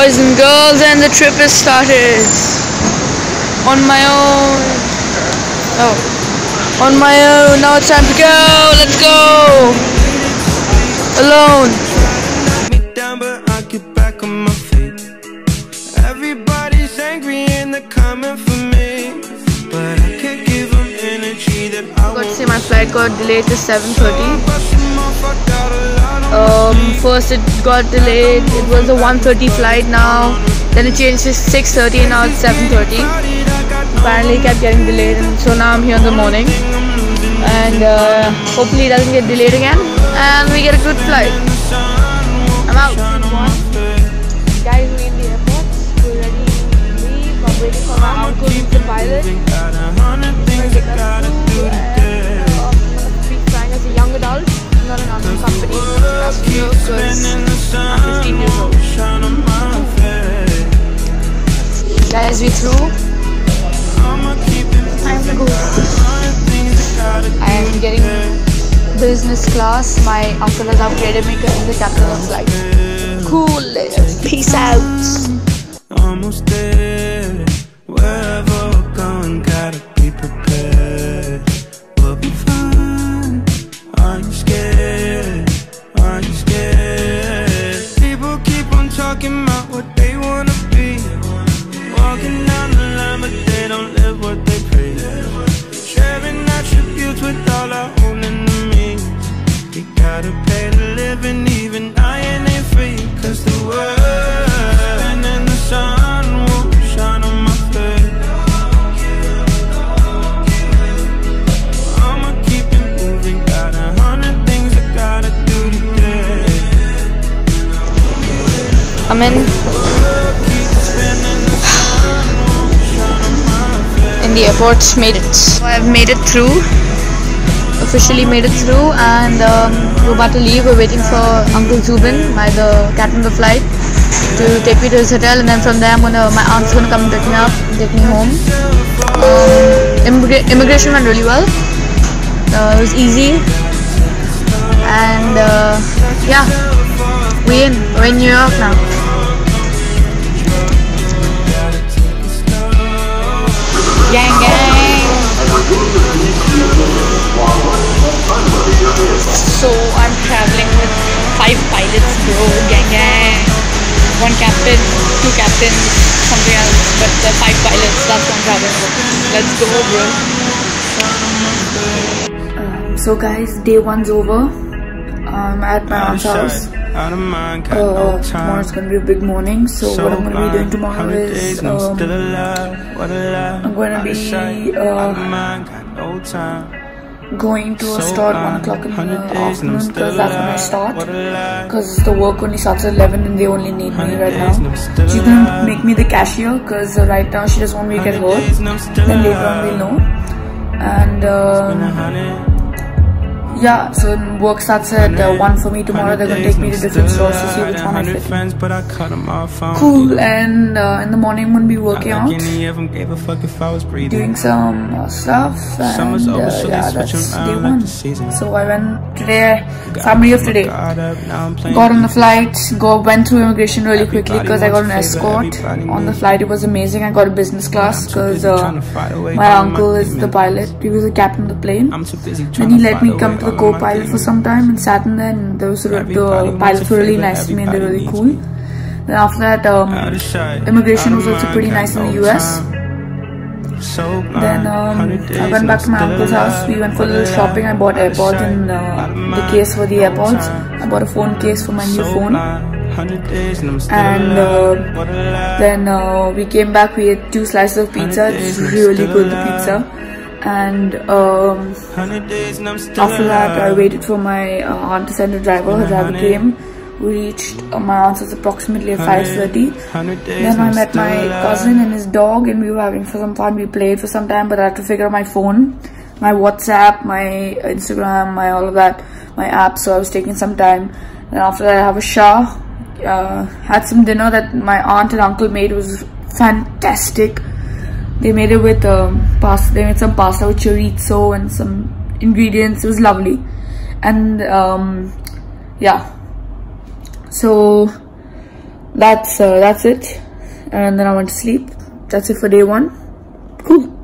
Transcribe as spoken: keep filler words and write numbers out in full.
boys and girls, and the trip is started. On my own. Oh. On my own. Now it's time to go. Let's go. Alone. Me down, but I get back on my feet. Everybody's angry and they're coming for me, but I can't give them energy that I got to say my flight got delayed to seven thirty. Um, first it got delayed, it was a one thirty flight now, then it changed to six thirty and now it's seven thirty. Apparently it kept getting delayed, and so now I'm here in the morning, and uh, hopefully it doesn't get delayed again and we get a good flight. I'm out. Guys, we're in the airport, we're ready to leave. I'm waiting for my uncle, who's the pilot. He's going to take us through, and uh, I'm going to be flying as a young adult, not an army company passenger, because I'm fifteen years old. Guys, we through. Time to go. I am getting business class. My uncle has upgraded me because he's the captain of flight. Cool. Peace out. Almost there. Wherever we're going, gotta be prepared. We'll be fine. Are you scared? Are you scared? People keep on talking about what they wanna be, walking down the line, but they don't live what they preach. Sharing attributes with all our own enemies. You gotta pay to live, and even I ain't free, cause the world and then the sun won't shine on my face. I'ma keep it moving, got a hundred things I gotta do today. I'm in in the airport. Made it. So I've made it through. Officially made it through, and um, we're about to leave. We're waiting for Uncle Zubin, my the captain of the flight, to take me to his hotel, and then from there I'm gonna my aunt's gonna come and pick me up, take me home. Um, immigra immigration went really well. Uh, it was easy, and uh, yeah, we in we're in New York now. Gang gang. So I'm traveling with five pilots, bro. Gang gang. One captain, two captains, something else, but the five pilots, that's what I'm traveling with. Let's go, bro. Um, so guys, day one's over. I'm at my aunt's house. Uh, tomorrow's gonna be a big morning, so what I'm gonna be doing tomorrow is um, I'm gonna be uh, going to a store at one o'clock in the afternoon, because that's when I start, because the work only starts at eleven and they only need me right now. She's gonna make me the cashier, because uh, right now she doesn't want me to get hurt. Then later on we'll know. And um, yeah, so work starts at uh, one for me tomorrow. They're gonna take me to different stores to see which one I fit. Cool. And uh, in the morning I'm gonna be working out, doing some uh, stuff, and uh, yeah, that's day one. So I went today, family of today, got on the flight, go went through immigration really quickly because I got an escort on the flight. It was amazing. I got a business class because uh, my uncle is the pilot. He was the captain of the plane, and he let me come to the co-pilot for some time and sat in there, and those the pilots were really nice to me and they're really cool. Then after that, um, immigration was also pretty nice in the U S. Then um, I went back to my uncle's house. We went for a little shopping. I bought AirPods and uh, the case for the AirPods. I bought a phone case for my new phone. And uh, then uh, we came back. We ate two slices of pizza. It was really good, the pizza. And um, after that I waited for my uh, aunt to send a driver. Her driver came. We reached uh, my aunt's house approximately at five thirty. Then I met my cousin and his dog, and we were having some fun. We played for some time, but I had to figure out my phone, my WhatsApp, my Instagram, my all of that, my app. So I was taking some time. And after that I have a shower, uh, had some dinner that my aunt and uncle made. It was fantastic. They made it with um, pasta. They made some pasta with chorizo and some ingredients. It was lovely. And um, yeah. So that's uh, that's it. And then I went to sleep. That's it for day one. Cool.